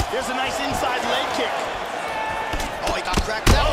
There's a nice inside leg kick. Oh, he got cracked out.